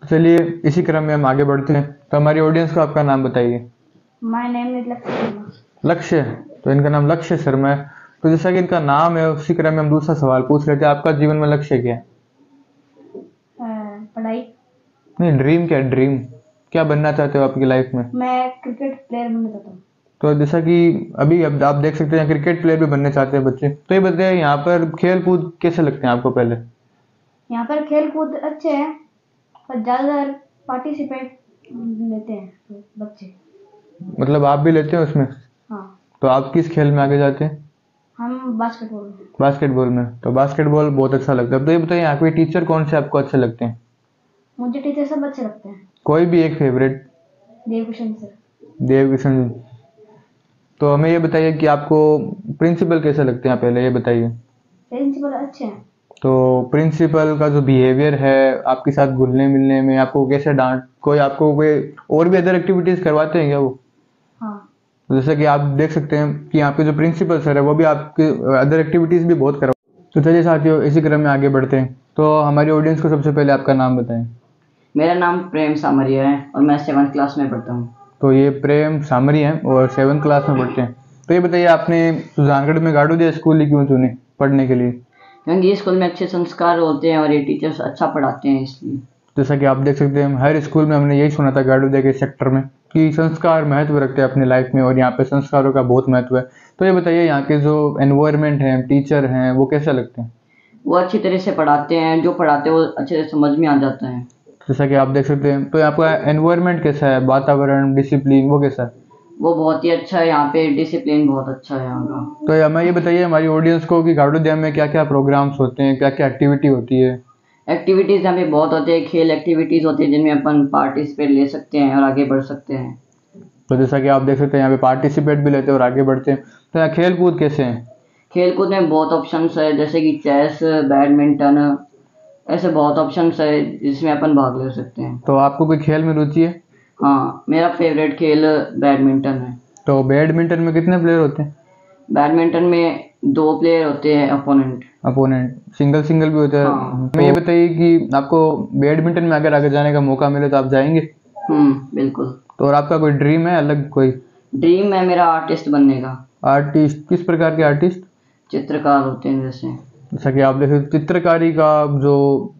चलिए इसी क्रम में हम आगे बढ़ते हैं। तो हमारी ऑडियंस को आपका नाम बताइए। माय नेम इज लक्ष्य शर्मा। लक्ष्य, तो इनका नाम लक्ष्य शर्मा है। तो जैसा कि इनका नाम है उसी क्रम में हम दूसरा सवाल पूछ लेते हैं, आपका जीवन में लक्ष्य क्या है? पढ़ाई। नहीं, ड्रीम क्या है? ड्रीम क्या बनना चाहते हो आपकी लाइफ में? मैं क्रिकेट प्लेयर बनना चाहता हूँ। तो जैसा कि अभी अब आप देख सकते हैं क्रिकेट प्लेयर भी बनने चाहते हैं बच्चे। तो ये बताइए यहाँ पर खेल कूद कैसे लगते हैं आपको? पहले यहाँ पर खेल कूद अच्छे हैं पर ज़्यादातर पार्टिसिपेट लेते हैं तो बच्चे। मतलब आप भी लेते हैं उसमें? हाँ, तो आप किस खेल में आगे जाते हैं? हम बास्केटबॉल में। बास्केटबॉल में। तो बास्केटबॉल बहुत अच्छा लगता है। तो ये बताइए यहाँ पे टीचर कौन से आपको अच्छे लगते हैं? मुझे टीचर सब अच्छे लगते हैं। कोई भी एक फेवरेट? देवकिशन सर। देवकिशन। तो हमें ये बताइए कि आपको प्रिंसिपल कैसे लगते हैं? पहले ये बताइए। प्रिंसिपल अच्छे हैं। तो प्रिंसिपल का जो बिहेवियर है आपके साथ घुलने मिलने में, आपको कैसे डांट, कोई आपको कोई और भी अदर एक्टिविटीज करवाते हैं क्या वो? हाँ, तो जैसे कि आप देख सकते हैं कि यहाँ पे जो प्रिंसिपल सर है वो भी आपके अदर एक्टिविटीज भी बहुत करवा। तो चलिए साथियों इसी क्रम में आगे बढ़ते हैं। तो हमारी ऑडियंस को सबसे पहले आपका नाम बताएं। मेरा नाम प्रेम सामरिया है और मैं 7th क्लास में पढ़ता हूँ। तो ये प्रेम सामरी हैं और 7th क्लास में पढ़ते हैं। तो ये बताइए आपने सुजानगढ़ में गाड़ूदिया स्कूल ही क्यों चुने पढ़ने के लिए? क्योंकि ये स्कूल में अच्छे संस्कार होते हैं और ये टीचर्स अच्छा पढ़ाते हैं, इसलिए। जैसा कि आप देख सकते हैं हर स्कूल में हमने यही सुना था गाड़ूदिया के सेक्टर में कि संस्कार महत्व रखते हैं अपनी लाइफ में, और यहाँ पे संस्कारों का बहुत महत्व है। तो ये बताइए यहाँ के जो एनवायरनमेंट है, टीचर हैं, वो कैसे लगते हैं? वो अच्छी तरह से पढ़ाते हैं, जो पढ़ाते हैं वो अच्छे से समझ में आ जाता है। जैसा कि आप देख सकते हैं, तो यहाँ का एनवायरनमेंट कैसा है, वातावरण, डिसिप्लिन, वो कैसा है? वो बहुत ही अच्छा है, यहाँ पे डिसिप्लिन बहुत अच्छा है यहाँ का। तो हमें ये बताइए हमारी ऑडियंस को कि गाड़ूदिया में क्या क्या प्रोग्राम्स होते हैं, क्या क्या एक्टिविटी होती है? एक्टिविटीज़ यहाँ पे बहुत होते हैं, खेल एक्टिविटीज़ होती है जिनमें अपन पार्टिसिपेट ले सकते हैं और आगे बढ़ सकते हैं। तो जैसा कि आप देख सकते हैं यहाँ पे पार्टिसिपेट भी लेते हैं और आगे बढ़ते हैं। तो यहाँ खेल कूद कैसे हैं? खेल कूद में बहुत ऑप्शंस है, जैसे कि चेस, बैडमिंटन, ऐसे बहुत ऑप्शंस है जिसमें अपन भाग ले सकते हैं। तो आपको कोई खेल में रुचि है? हाँ, मेरा फेवरेट खेल बैडमिंटन है। तो बैडमिंटन में कितने प्लेयर होते हैं? बैडमिंटन में 2 प्लेयर होते हैं, अपोनेंट सिंगल सिंगल भी होता है। हाँ। हमें ये बताइए कि आपको बैडमिंटन में अगर आगे जाने का मौका मिले तो आप जाएंगे? बिल्कुल। तो और आपका कोई ड्रीम है अलग कोई? ड्रीम है मेरा आर्टिस्ट बनने का। आर्टिस्ट? किस प्रकार के आर्टिस्ट? चित्रकार होते हैं जैसे। जैसा कि आप देखें चित्रकारी का जो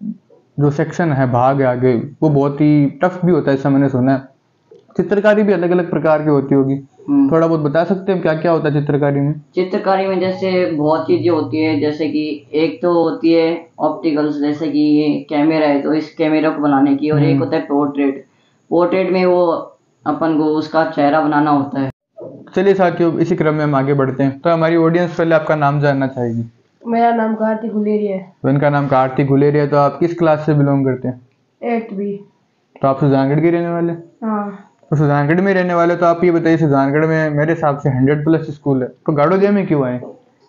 जो सेक्शन है, भाग है आगे, वो बहुत ही टफ भी होता है, ऐसा मैंने सुना है। चित्रकारी भी अलग अलग प्रकार की होती होगी, थोड़ा बहुत बता सकते हैं क्या क्या होता है चित्रकारी में? चित्रकारी में जैसे बहुत चीज़ें होती है, जैसे कि एक तो होती है ऑप्टिकल्स, जैसे कि ये कैमरा है तो इस कैमरा को बनाने की, और एक होता है पोर्ट्रेट में वो अपन को उसका चेहरा बनाना होता है। चलिए साथियों इसी क्रम में हम आगे बढ़ते हैं। तो हमारी ऑडियंस पहले आपका नाम जानना चाहेगी। मेरा नाम कार्तिक गुलेरिया है। तो इनका नाम कार्तिक गुलेरिया है। तो आप किस क्लास से बिलोंग करते हैं? 8th B। तो आप सुजानगढ़ के रहने वाले? हाँ, तो सुजानगढ़ में रहने वाले, तो आप ये बताइए सुजानगढ़ में मेरे हिसाब से 100+ स्कूल है, तो गाड़ूदिया में क्यों आए?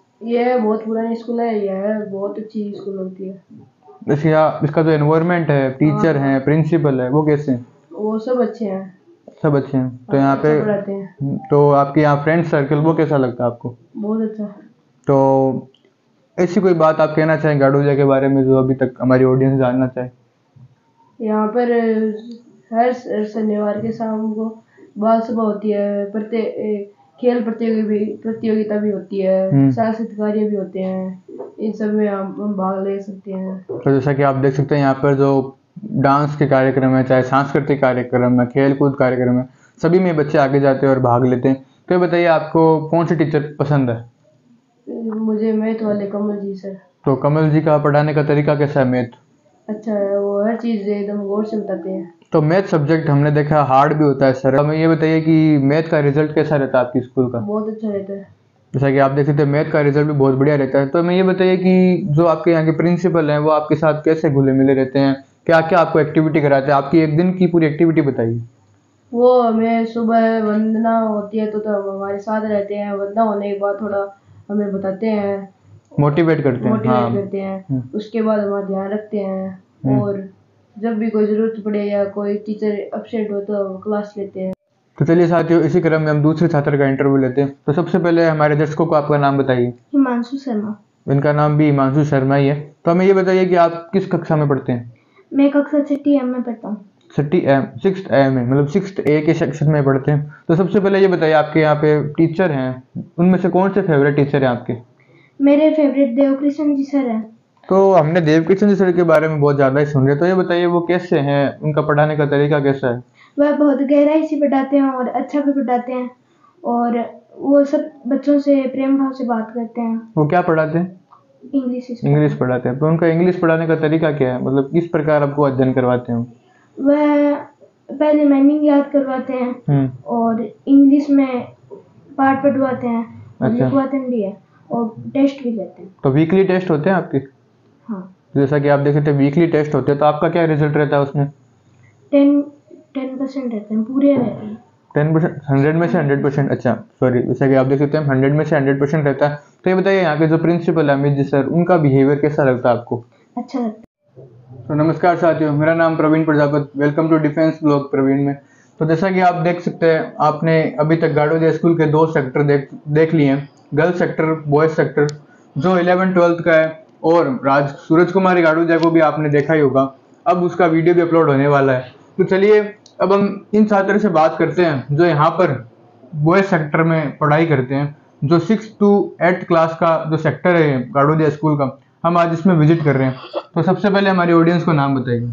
ये बहुत पुरानी स्कूल है, यह बहुत अच्छी स्कूल होती है। जैसे इसका जो एनवायरनमेंट है, टीचर हैं, प्रिंसिपल है, वो कैसे हैं? वो सब अच्छे हैं। सब अच्छे हैं। तो यहाँ पे अच्छा पढ़ाते हैं। तो आपके यहाँ फ्रेंड सर्कल वो कैसा लगता है आपको? बहुत अच्छा। तो ऐसी कोई बात आप कहना चाहें गाड़ूदिया के बारे में जो अभी तक हमारी ऑडियंस जानना चाहे? यहाँ पर हर शनिवार के शाम को बाल सभा होती है, खेल प्रतियोगिता भी होती है, सांस्कृतिक कार्य भी होते हैं, इन सब में हम भाग ले सकते हैं। तो जैसा कि आप देख सकते हैं यहाँ पर जो डांस के कार्यक्रम है, चाहे सांस्कृतिक कार्यक्रम है, खेल कूद कार्यक्रम है, सभी में बच्चे आगे जाते हैं और भाग लेते हैं। तो ये बताइए आपको कौन से टीचर पसंद है? मुझे मैथ वाले कमल जी सर। तो कमल जी का पढ़ाने का तरीका कैसा है? मैथ अच्छा है, वो हर चीज़ एकदम गौर से बताते हैं। तो मैथ सब्जेक्ट हमने देखा हार्ड भी होता है सर। हमें ये बताइए कि मैथ का रिजल्ट कैसा रहता है आपकी स्कूल का? बहुत अच्छा रहता है। जैसा कि आप देख सकते हैं मैथ का रिजल्ट भी बहुत बढ़िया रहता है। तो हमें ये बताइए कि जो आपके यहाँ के प्रिंसिपल हैं वो आपके साथ कैसे घुले मिले रहते हैं, क्या क्या आपको एक्टिविटी कराते हैं? आपकी एक दिन की पूरी एक्टिविटी बताइए। वो हमें सुबह वंदना होती है तो हमारे साथ रहते हैं, वंदना होने के बाद थोड़ा हमें बताते हैं, मोटिवेट करते हैं। हाँ। करते हैं। उसके बाद हमारा ध्यान रखते हैं, और जब भी कोई ज़रूरत पड़े या कोई टीचर एब्सेंट हो तो हम क्लास लेते हैं। तो चलिए साथियों इसी क्रम में हम दूसरे छात्र का इंटरव्यू लेते हैं। तो सबसे पहले हमारे दर्शकों को आपका नाम बताइए। हिमांशु शर्मा। इनका नाम भी हिमांशु शर्मा ही है। तो हमें ये बताइए कि आप किस कक्षा में पढ़ते हैं? मैं कक्षा 6 में पढ़ता हूँ। 6th ए में, मतलब 6th ए के सेक्शन में पढ़ते हैं। तो सबसे पहले ये बताइए, आपके यहाँ पे टीचर हैं, उनमें से कौन से फेवरेट टीचर हैं आपके? मेरे फेवरेट देवकृष्ण जी सर हैं। तो हमने देवकिशन जी सर के बारे में बहुत ज़्यादा ही सुन रहे, तो ये बताइए वो कैसे हैं, उनका पढ़ाने का तरीका कैसा है? वह बहुत गहराई से पढ़ाते हैं और अच्छा भी पढ़ाते हैं, और वो सब बच्चों से प्रेम भाव से बात करते हैं। वो क्या पढ़ाते हैं? इंग्लिश पढ़ाते हैं। तो उनका इंग्लिश पढ़ाने का तरीका क्या है, मतलब किस प्रकार आपको अध्ययन करवाते हैं? वह पहले मीनिंग याद करवाते हैं और इंग्लिश में पाठ पढ़वाते हैं और अच्छा। लिखवाते भी है और टेस्ट भी लेते हैं। तो वीकली टेस्ट होते हैं आपके? हाँ। जैसा कि आप देख सकते हैं वीकली टेस्ट होते हैं, तो आपका क्या रिजल्ट रहता है उसमें? 10% रहते हैं, पूरे रहते हैं। 10%, 100 में से 100%? अच्छा, सॉरी, जैसा कि आप देख सकते हैं 100 में से 100% रहता है। तो ये बताइए, यहाँ के जो प्रिंसिपल है अमित जी सर, उनका बिहेवियर कैसा लगता है आपको? अच्छा लगता है। तो नमस्कार साथियों, मेरा नाम Praveen Prajapati, welcome to defence blog Praveen में। तो जैसा कि आप देख सकते हैं, आपने अभी तक गाड़ोदिया स्कूल के 2 सेक्टर देख लिए हैं, गर्ल्स सेक्टर, बॉयज सेक्टर, जो 11th-12th का है, और सूरज कुमारी गाड़ोदिया को भी आपने देखा ही होगा। अब उसका वीडियो भी अपलोड होने वाला है। तो चलिए अब हम इन छात्रों से बात करते हैं जो यहाँ पर बॉयज सेक्टर में पढ़ाई करते हैं, जो 6 to 8 क्लास का जो सेक्टर है गाड़ोदिया स्कूल का, हम आज इसमें विजिट कर रहे हैं। तो सबसे पहले हमारी ऑडियंस को नाम बताइए।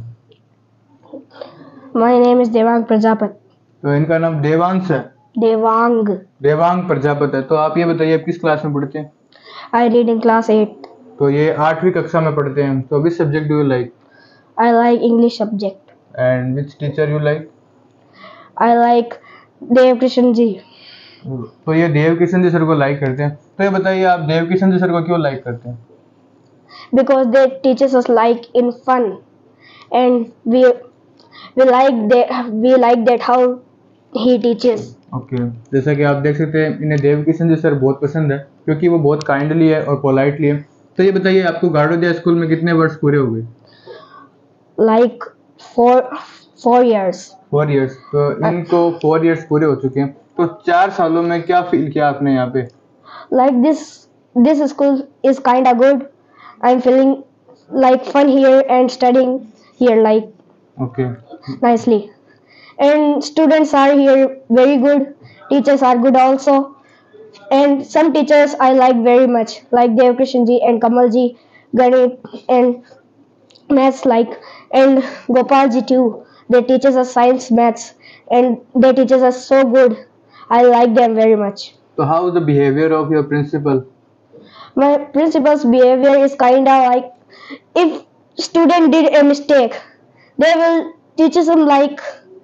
My name is Devang Prajapati. तो इनका नाम देवांश है? देवांग प्रजापति है। तो आप ये बताइए, आप किस क्लास में पढ़ते हैं? I read in class 8। तो ये 8वीं कक्षा में पढ़ते हैं। तो which subject do you like? I like English subject. And which teacher you like? I like Devkrishna ji. तो ये देवकिशन जी सर को लाइक करते हैं। तो ये बताइए, आप देवकिशन जी सर को क्यों लाइक करते हैं? Because they teaches us like in fun, and we like that how he teaches. Okay, जैसा कि आप देख सकते हैं, इन्हें देवकिशन जी सर बहुत पसंद है क्योंकि वो बहुत काइंडली है और पोलाइटली है। तो ये बताइए, आपको गाड़ोदिया स्कूल में कितने वर्ष पूरे हो गए? Like 4 years. 4 years। तो इनको 4 years पूरे हो चुके हैं। तो 4 सालों में क्या फील किया आपने यहाँ पे? Like this school is kinda good. I'm feeling like fun here and studying here like Okay. nicely. And students are here very good. Teachers are good also. And some teachers I like very much, like Devkrishan ji and Kamal ji, Ganit and maths like, and Gopal ji too. They teach us science, maths, and they teach us so good. I like them very much. So how is the behavior of your principal? My principal's behavior is kinda like, if student did a mistake, they will teach him like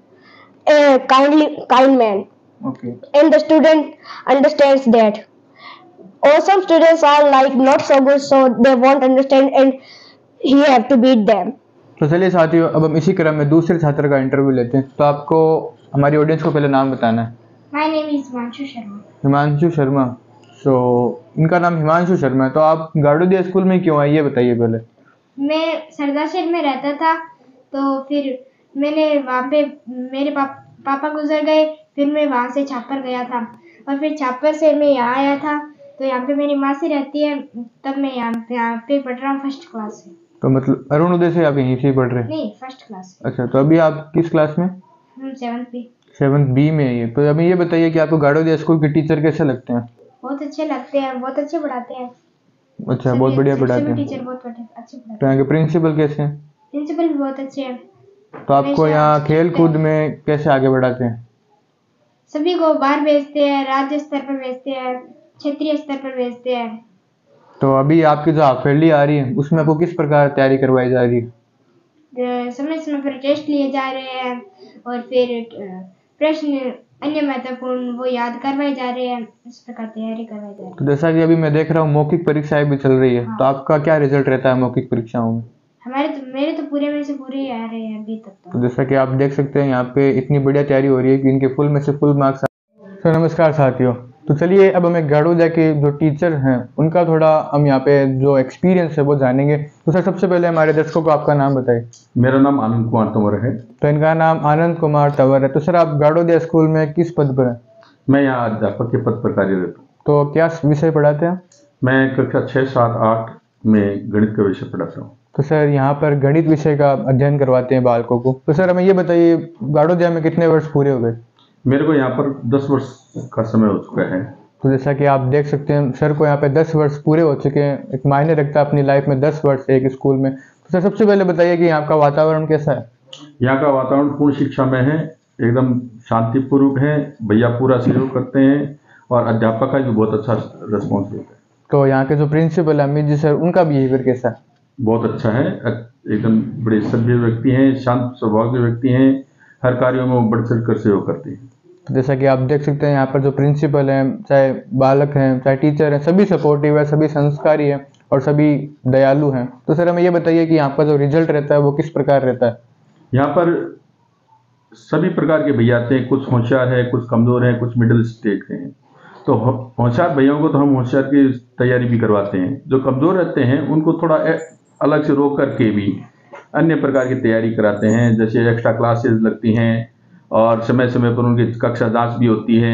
a kind man. Okay. And the student understands that. Or some students are like not so good, so they won't understand and he have to beat them. तो चलिए साथियों, अब हम इसी क्रम में दूसरे छात्र का इंटरव्यू लेते हैं। तो आपको हमारी ऑडियंस को पहले नाम बताना है। My name is Himanshu Sharma. Himanshu Sharma. सो इनका नाम हिमांशु शर्मा है। तो आप गाड़ोदिया स्कूल में क्यों आए, ये बताइए पहले। मैं सरदार में रहता था, तो फिर मैंने वहाँ पे मेरे पापा गुजर गए, फिर मैं वहाँ से छापर गया था, और फिर छापर से मैं यहाँ आया था। तो यहाँ पे मेरी माँ से रहती है, तब मैं यहाँ पे पढ़ रहा हूँ 1st क्लास से। तो मतलब अरुणोदय से आप यहीं से पढ़ रहे हैं? नहीं, 1st क्लास। अच्छा, तो अभी आप किस क्लास में? हम 7th B। 7th B में है। तो अभी ये बताइए कि आपको गाड़ोदिया स्कूल के टीचर कैसे लगते हैं? बहुत अच्छे लगते हैं, बहुत अच्छे पढ़ाते हैं। अच्छा, बहुत बढ़िया पढ़ाते हैं। टीचर बहुत अच्छे पढ़ाते हैं। तो यहाँ के प्रिंसिपल कैसे हैं? प्रिंसिपल भी बहुत अच्छे हैं। तो आपको यहाँ खेल कूद में कैसे आगे बढ़ाते हैं? सभी को बाहर भेजते हैं, राज्य स्तर पर भेजते हैं, क्षेत्रीय स्तर पर भेजते हैं। तो अभी आपकी जो हाफ ईयरली आ रही है, उसमें आपको किस प्रकार तैयारी करवाई जा रही है? समय समय पर टेस्ट लिए जा रहे हैं, और फिर प्रश्न अन्य महत्वपूर्ण वो याद करवाए जा रहे हैं। इस प्रकार तैयारी करवाई जा रही है। तो जैसा कि अभी मैं देख रहा हूँ मौखिक परीक्षाएं भी चल रही है। हाँ। तो आपका क्या रिजल्ट रहता है मौखिक परीक्षाओं में? मेरे तो पूरे में से पूरे ही आ रहे हैं अभी तक तो जैसा कि आप देख सकते हैं, यहाँ पे इतनी बढ़िया तैयारी हो रही है कि इनके फुल में से फुल मार्क्स। तो नमस्कार साथियों, तो चलिए अब हमें गाड़ोदिया के जो टीचर हैं उनका थोड़ा हम यहाँ पे जो एक्सपीरियंस है वो जानेंगे। तो सर, सबसे पहले हमारे दर्शकों को आपका नाम बताइए। मेरा नाम आनंद कुमार तंवर है। तो इनका नाम आनंद कुमार तंवर है। तो सर, आप गाड़ोदिया स्कूल में किस पद पर हैं? मैं यहाँ अध्यापक के पद पर कार्यरत हूँ। तो क्या विषय पढ़ाते हैं? मैं कक्षा 6, 7, 8 में गणित का विषय पढ़ाता हूँ। तो सर यहाँ पर गणित विषय का अध्ययन करवाते हैं बालकों को। तो सर हमें ये बताइए, गाड़ोदिया में कितने वर्ष पूरे हो गए? मेरे को यहाँ पर 10 वर्ष का समय हो चुका है। तो जैसा कि आप देख सकते हैं सर को यहाँ पे 10 वर्ष पूरे हो चुके हैं। एक मायने रखता है अपनी लाइफ में 10 वर्ष एक स्कूल में। तो सर सबसे पहले बताइए कि यहाँ का वातावरण कैसा है? यहाँ का वातावरण पूर्ण शिक्षा में है, एकदम शांतिपूर्वक है। भैया पूरा सहयोग करते हैं और अध्यापक का भी बहुत अच्छा रिस्पॉन्स देता है। तो यहाँ के जो प्रिंसिपल अमित जी सर, उनका बिहेवियर कैसा है? बहुत अच्छा है, एकदम बड़े सभ्य व्यक्ति हैं, शांत स्वभाव के व्यक्ति हैं। हर कार्यों में वो बढ़ चढ़ कर सहयोग करते हैं। तो जैसा कि आप देख सकते हैं यहाँ पर जो प्रिंसिपल हैं, चाहे बालक हैं चाहे टीचर हैं, सभी सपोर्टिव है, सभी संस्कारी हैं और सभी दयालु हैं। तो सर हमें ये बताइए कि यहाँ पर जो रिजल्ट रहता है वो किस प्रकार रहता है? यहाँ पर सभी प्रकार के भैया आते हैं, कुछ होशियार हैं, कुछ कमज़ोर हैं, कुछ मिडिल स्टेट के हैं। तो होशियार भैयाओं को तो हम होशियार की तैयारी भी करवाते हैं। जो कमज़ोर रहते हैं उनको थोड़ा अलग से रोक करके भी अन्य प्रकार की तैयारी कराते हैं, जैसे एक्स्ट्रा क्लासेस लगती हैं और समय समय पर उनकी कक्षा जांच भी होती है।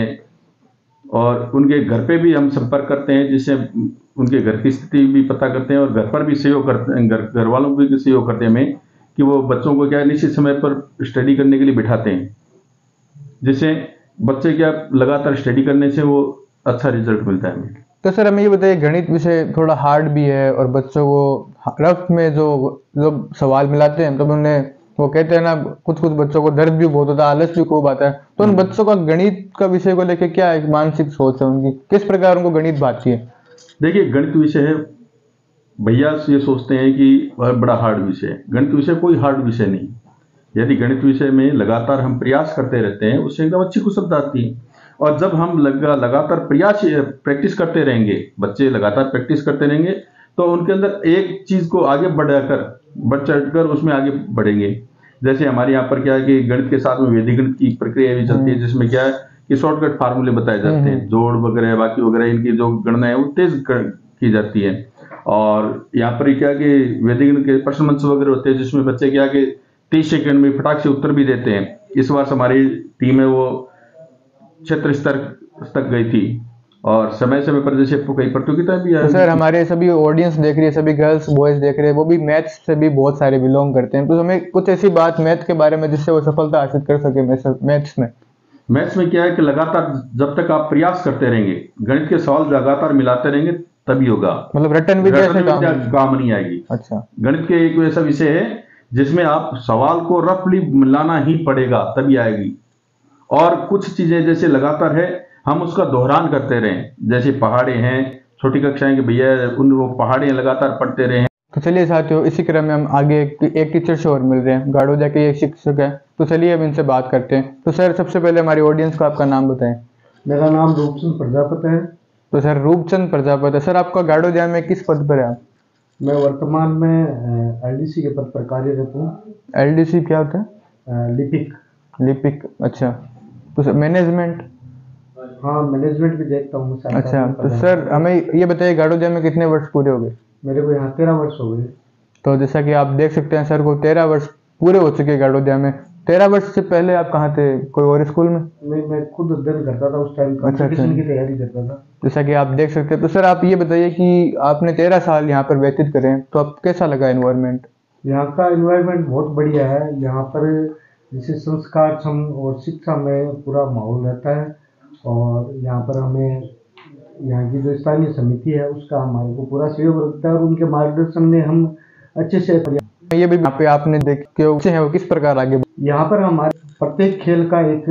और उनके घर पे भी हम संपर्क करते हैं, जिससे उनके घर की स्थिति भी पता करते हैं और घर पर भी सहयोग करते हैं, घर वालों को भी सहयोग करते हैं हमें कि वो बच्चों को क्या है निश्चित समय पर स्टडी करने के लिए बिठाते हैं, जिससे बच्चे क्या लगातार स्टडी करने से वो अच्छा रिजल्ट मिलता है हमें। तो सर हमें ये बताइए, गणित विषय थोड़ा हार्ड भी है और बच्चों को रफ में जो जो सवाल मिलाते हैं तो उन्हें वो कहते हैं ना, कुछ कुछ बच्चों को दर्द भी बहुत होता है, आलस भी खूब आता है। तो उन बच्चों का गणित का विषय को लेकर क्या एक मानसिक सोच है उनकी, किस प्रकार उनको गणित भाती है? देखिए, गणित विषय है, भैया ये सोचते हैं कि वह बड़ा हार्ड विषय है। गणित विषय कोई हार्ड विषय नहीं। यदि गणित विषय में लगातार हम प्रयास करते रहते हैं, उससे एकदम अच्छी कुशलता आती है। और जब हम लगातार प्रैक्टिस करते रहेंगे, बच्चे लगातार प्रैक्टिस करते रहेंगे, तो उनके अंदर एक चीज़ को आगे बढ़ चढ़कर उसमें आगे बढ़ेंगे। जैसे हमारे यहाँ पर क्या है कि गणित के साथ में वैदिक गणित की प्रक्रिया भी चलती है, जिसमें क्या है कि शॉर्टकट फार्मूले बताए जाते हैं, जोड़ वगैरह बाकी वगैरह इनकी जो गणना है वो तेज की जाती है। और यहाँ पर क्या है कि वैदिक गणित के प्रश्न मंच वगैरह होते हैं, जिसमें बच्चे क्या कि 30 सेकंड में फटाक से उत्तर भी देते हैं। इस वर्ष हमारी टीम है वो क्षेत्र स्तर तक गई थी और समय समय पर जैसे कई प्रतियोगिता भी तो सर हमारे सभी ऑडियंस देख रही है, सभी गर्ल्स बॉयज देख रहे हैं, वो भी मैथ्स से भी बहुत सारे बिलोंग करते हैं। तो हमें कुछ ऐसी बात मैथ के बारे में जिससे वो सफलता हासिल कर सके मैथ्स में। क्या है कि लगातार जब तक आप प्रयास करते रहेंगे, गणित के सवाल लगातार मिलाते रहेंगे, तभी होगा। मतलब रटन विद्या से काम नहीं आएगी। अच्छा, गणित के एक ऐसा विषय है जिसमें आप सवाल को रफली मिलाना ही पड़ेगा, तभी आएगी। और कुछ चीजें जैसे लगातार है, हम उसका दोहरान करते रहें, जैसे पहाड़े हैं, छोटी कक्षाएं के भैया उन वो पहाड़े लगातार पढ़ते रहे। तो चलिए साथियों, इसी क्रम में हम आगे एक टीचर से और मिल रहे हैं, गाड़ोदिया के एक शिक्षक है। तो चलिए अब इनसे बात करते हैं। तो सर सबसे पहले हमारी ऑडियंस को आपका नाम बताएं। मेरा नाम रूपचंद प्रजापति है। तो सर रूपचंद प्रजापति, सर आपका गाड़ोदिया में किस पद पर है आप? मैं वर्तमान में एलडीसी के पद पर कार्यरत हूँ। एलडीसी क्या होता है? लिपिक, अच्छा। तो सर मैनेजमेंट? हाँ, मैनेजमेंट भी देखता हूँ। अच्छा, तो सर हमें ये बताइए, गाड़ोदिया में कितने वर्ष पूरे हो गए? मेरे को यहाँ 13 वर्ष हो गए। तो जैसा कि आप देख सकते हैं, सर को 13 वर्ष पूरे हो चुके हैं गाड़ोदिया में। 13 वर्ष से पहले आप कहाँ थे, कोई और स्कूल में? नहीं, मैं खुद अध्ययन करता था उस टाइम, कंपटीशन की तैयारी करता था। जैसा कि आप देख सकते हैं। तो सर आप ये बताइए कि आपने 13 साल यहाँ पर व्यतीत करे हैं, तो आप कैसा लगा एनवायरनमेंट? यहाँ का एनवायरनमेंट बहुत बढ़िया है। यहाँ पर जैसे संस्कार और शिक्षा में पूरा माहौल रहता है। और यहाँ पर हमें यहाँ की जो स्थानीय समिति है उसका हमारे को पूरा सहयोग रहता है और उनके मार्गदर्शन में हम अच्छे से ये भी यहाँ पे आपने देखे हैं वो किस प्रकार आगे? यहाँ पर हमारे प्रत्येक खेल का एक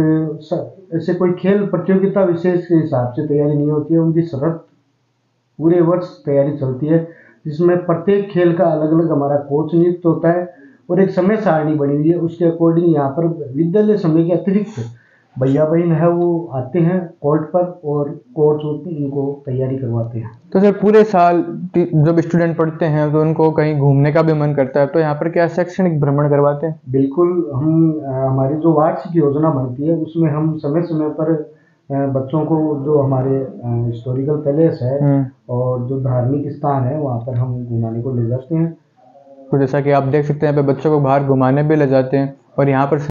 ऐसे कोई खेल प्रतियोगिता विशेष के हिसाब से तैयारी नहीं होती है, उनकी सतत पूरे वर्ष तैयारी चलती है, जिसमें प्रत्येक खेल का अलग अलग हमारा कोच नियुक्त होता है और एक समय सारणी बनी हुई है। उसके अकॉर्डिंग यहाँ पर विद्यालय समय के अतिरिक्त भैया बहन है वो आते हैं कोर्ट पर और कोच उनको तैयारी करवाते हैं। तो सर पूरे साल जब स्टूडेंट पढ़ते हैं तो उनको कहीं घूमने का भी मन करता है, तो यहाँ पर क्या शैक्षणिक भ्रमण करवाते हैं? बिल्कुल, हम हमारी जो वार्षिक योजना बनती है उसमें हम समय समय पर बच्चों को जो हमारे हिस्टोरिकल पैलेस है और जो धार्मिक स्थान है वहाँ पर हम घुमाने को ले जाते हैं। तो जैसा कि आप देख सकते हैं यहाँ पे बच्चों को बाहर घुमाने भी ले जाते हैं। और यहाँ पर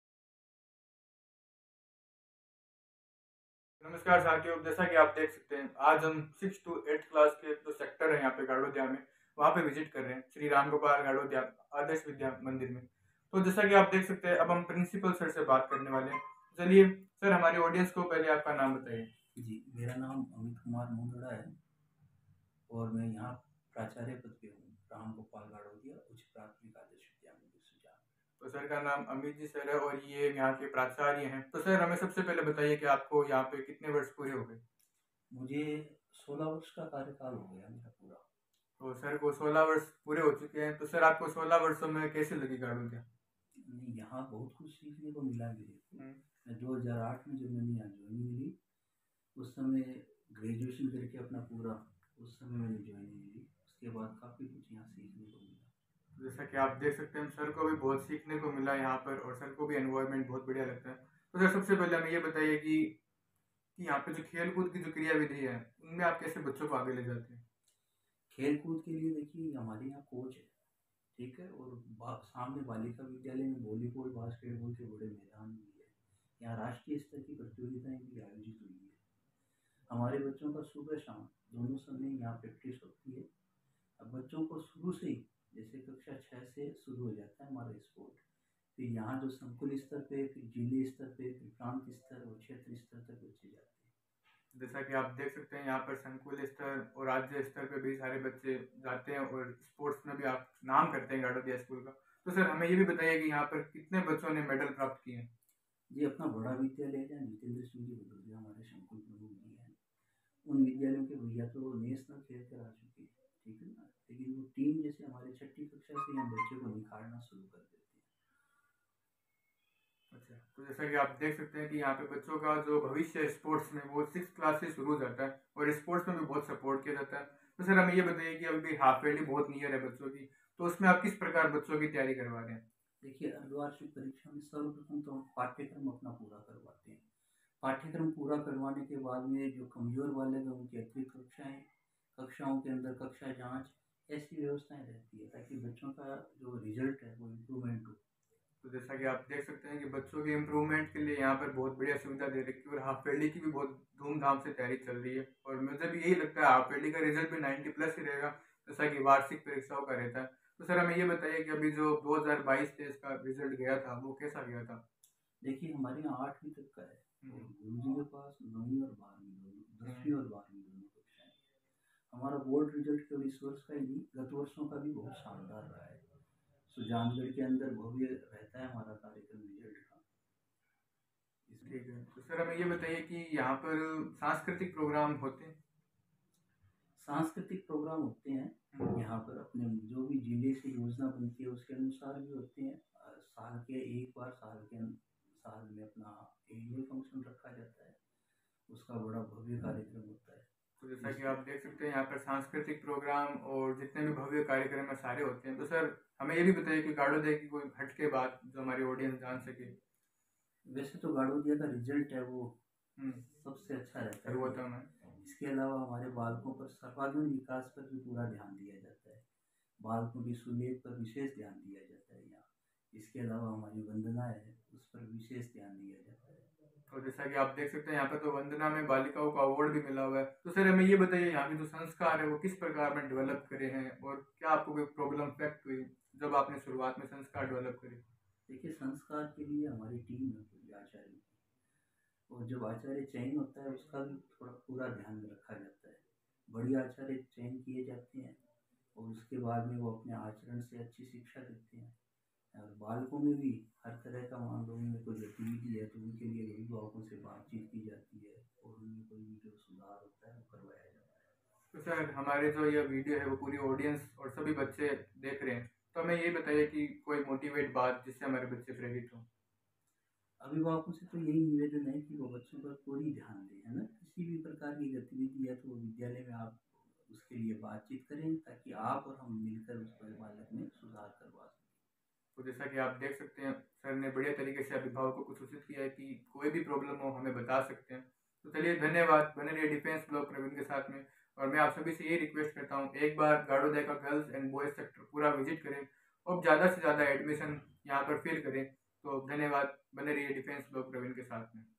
नमस्कार साथियों, जैसा कि आप देख सकते हैं आज हम 6 to 8 क्लास के जो सेक्टर है यहाँ पे गाड़ोदिया में वहाँ पे विजिट कर रहे हैं श्री राम गोपाल गाड़ोदिया आदर्श विद्या मंदिर में। तो जैसा कि आप देख सकते हैं, अब हम प्रिंसिपल सर से बात करने वाले हैं। चलिए सर, हमारी ऑडियंस को पहले आपका नाम बताइए। जी, मेरा नाम अमित कुमार मोंगड़ा है और मैं यहाँ प्राचार्य पद पे हूँ, राम गोपाल गाड़ोदिया उच्च प्राथमिक आदर्श विद्या मंदिर सुजान। तो सर का नाम अमित जी सर है और ये यहाँ के प्राचार्य हैं। तो सर हमें सबसे पहले बताइए कि आपको यहाँ पे कितने वर्ष पूरे हो गए? मुझे 16 वर्ष का कार्यकाल हो गया मेरा पूरा। तो सर को 16 वर्ष पूरे हो चुके हैं। तो सर आपको 16 वर्षों में कैसे लगी गाड़ोदिया? नहीं, यहाँ बहुत कुछ सीखने को मिला मेरे को। मैं 2008 में जब मैंने यहाँ ज्वाइनिंग ली, उस समय ग्रेजुएशन करके अपना पूरा, उस समय मैंने ज्वाइनिंग ली। उसके बाद काफ़ी कुछ यहाँ सीखने को मिला। जैसा कि आप देख सकते हैं, सर को भी बहुत सीखने को मिला यहाँ पर और सर को भी एनवायरनमेंट बहुत बढ़िया लगता है। तो सर सबसे पहले हमें ये बताइए कि यहाँ पे जो खेल कूद की जो क्रियाविधि है, उनमें आप कैसे बच्चों को आगे ले जाते हैं? खेल कूद के लिए देखिए हमारे यहाँ कोच है, ठीक है, और सामने बालिका विद्यालय में वॉलीबॉल बास्केटबॉल के बड़े मैदान भी है। यहाँ राष्ट्रीय स्तर की प्रतियोगिताएं भी आयोजित हुई है। हमारे बच्चों का सुबह शाम दोनों समय यहाँ प्रैक्टिस होती है। अब बच्चों को शुरू से ही जैसे कक्षा 6 से शुरू हो जाता है हमारा स्पोर्ट, फिर यहाँ जो संकुल स्तर पे, फिर जिले स्तर पे, फिर प्रांत स्तर और क्षेत्र स्तर तक बच्चे जाते हैं। जैसा कि आप देख सकते हैं, यहाँ पर संकुल स्तर और राज्य स्तर पे भी सारे बच्चे जाते हैं और स्पोर्ट्स में भी आप नाम करते हैं गाड़ोदिया स्कूल का। तो सर हमें ये भी बताइए कि यहाँ पर कितने बच्चों ने मेडल प्राप्त किए हैं? जी, अपना बड़ा विद्यालय है जितेंद्र सिंह जी भदौरिया हमारे संकुल प्रमुख जी हैं। उन विद्यालयों के भैया तो नेशनल खेल कर आ चुके हैं, ठीक है ना, लेकिन वो टीम जैसे हमारे 6ठी कक्षा से हम बच्चों को निखारना शुरू कर देते हैं। अच्छा, तो जैसा कि आप देख सकते हैं कि यहाँ पे बच्चों का जो भविष्य है स्पोर्ट्स में, वो 6th क्लास से शुरू हो जाता है और स्पोर्ट्स में भी बहुत सपोर्ट किया जाता है। तो सर हमें ये बताइए कि अभी हाफ ईयरली बहुत नियर है बच्चों की, तो उसमें आप किस प्रकार बच्चों की तैयारी करवा रहे हैं? देखिए, अर्धवार्षिक परीक्षा में सर्वप्रथम तो हम पाठ्यक्रम अपना पूरा करवाते हैं। पाठ्यक्रम पूरा करवाने के बाद में जो कमजोर बालक हैं उनकी अतिरिक्त कक्षाओं के अंदर कक्षा जांच, ऐसी व्यवस्थाएं रहती है ताकि बच्चों का जो रिजल्ट है वो इम्प्रूवमेंट हो। तो जैसा कि आप देख सकते हैं कि बच्चों के इम्प्रूवमेंट के लिए यहाँ पर बहुत बढ़िया सुविधा दे रखी है और हाफ ईयरली की भी बहुत धूमधाम से तैयारी चल रही है और मुझे भी यही लगता है हाफ ईयरली का रिजल्ट भी 90+ ही रहेगा, जैसा कि वार्षिक परीक्षाओं का रहता है। तो सर हमें ये बताइए कि अभी जो 2022-23 का रिजल्ट गया था वो कैसा गया था? देखिए, हमारे यहाँ 8वीं तक का है और गुरु जी के पास 9वीं और 12वीं दोनों, 10वीं और 12वीं दोनों कक्षाएं हैं। हमारा बोर्ड रिजल्ट केवल इस वर्ष का ही नहीं, गत वर्षों का भी बहुत शानदार रहा है। सुजानगढ़ के अंदर भव्य रहता है हमारा कार्यक्रम रिजल्ट का। ठीक है, तो सर हमें ये बताइए कि यहाँ पर सांस्कृतिक प्रोग्राम होते हैं? सांस्कृतिक प्रोग्राम होते हैं यहाँ पर, अपने जो भी जिले से योजना बनती है उसके अनुसार भी होते हैं। साल के एक बार साल में अपना एनुअल फंक्शन रखा जाता है, उसका बड़ा भव्य कार्यक्रम होता है। तो जैसा कि आप देख सकते हैं यहाँ पर सांस्कृतिक प्रोग्राम और जितने भी भव्य कार्यक्रम है सारे होते हैं। तो सर हमें ये भी बताइए कि गाड़ोदिया की कोई हटके बात जो हमारी ऑडियंस जान सके। वैसे तो गाड़ोदिया का रिजल्ट है वो सबसे अच्छा रहता है, वो तो मैं इसके अलावा हमारे बालकों पर सर्वांगीण विकास पर भी पूरा ध्यान दिया जाता है। बालकों की सुलेख पर विशेष ध्यान दिया जाता है यहाँ। इसके अलावा हमारी वंदना है, उस पर विशेष ध्यान दिया जाता है। तो जैसा कि आप देख सकते हैं यहाँ पे तो वंदना में बालिकाओं का अवार्ड भी मिला हुआ है। तो सर हमें ये बताइए यहाँ के जो संस्कार है वो किस प्रकार में डेवलप करे हैं और क्या आपको कोई प्रॉब्लम फैक्ट हुई जब आपने शुरुआत में संस्कार डेवलप करे? देखिए, संस्कार के लिए हमारी टीम है पूरी आचार्य की, और जब आचार्य चयन होता है उसका भी थोड़ा पूरा ध्यान रखा जाता है। बड़ी आचार्य चयन किए जाते हैं और उसके बाद में वो अपने आचरण से अच्छी शिक्षा देते हैं। और बालकों में भी हर तरह का, मान लो उनमें कोई गतिविधि है तो उनके लिए अभिभावकों से बातचीत की जाती है और उनमें कोई भी जो सुधार होता है वो करवाया जाता है। तो सर हमारे जो ये वीडियो है वो पूरी ऑडियंस और सभी बच्चे देख रहे हैं, तो हमें ये बताइए कि कोई मोटिवेट बात जिससे हमारे बच्चे प्रेरित हों। अभिभावकों से तो यही निवेदन है कि वो बच्चों पर पूरी ध्यान दें, है ना। किसी भी प्रकार की गतिविधि है तो विद्यालय में आप उसके लिए बातचीत करें ताकि आप और हम मिलकर उस पर बालक में सुधार करवा सकें। तो जैसा कि आप देख सकते हैं सर ने बढ़िया तरीके से अभिभावकों को सूचित किया है कि कोई भी प्रॉब्लम हो हमें बता सकते हैं। तो चलिए धन्यवाद, बने रहिए डिफेंस ब्लॉग प्रवीण के साथ में। और मैं आप सभी से ये रिक्वेस्ट करता हूँ, एक बार गाड़ोदिया का गर्ल्स एंड बॉयज सेक्टर पूरा विजिट करें और ज़्यादा से ज़्यादा एडमिशन यहाँ पर फिल करें। तो धन्यवाद, बने रहिए डिफेंस ब्लॉग प्रवीण के साथ में।